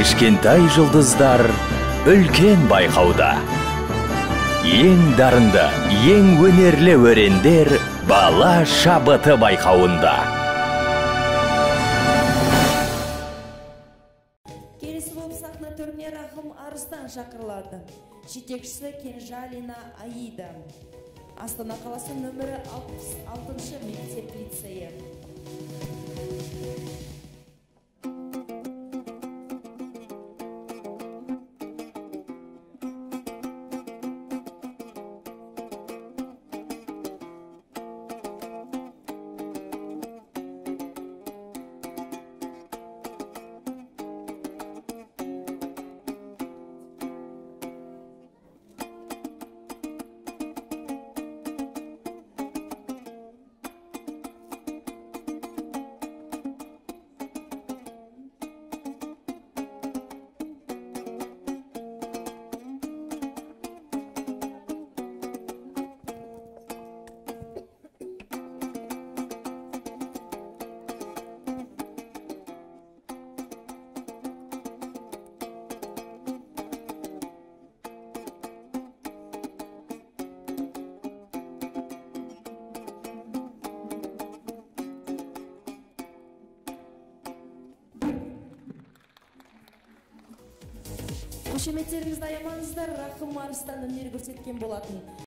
Кішкентай жұлдыздар үлкен байқауда. Ең дарынды, ең өнерлі өрендер бала шабыты байқауында. Келесі болып сахна төріне Рахым Арыстан шақырылады. Жетекшісі Кенжалина Аида. Астана қаласы нөмірі 66 мектеп лицейі. Қошеметтеріңізді аямаңыздар, Рахым Арыстан өнер көрсеткен болатын.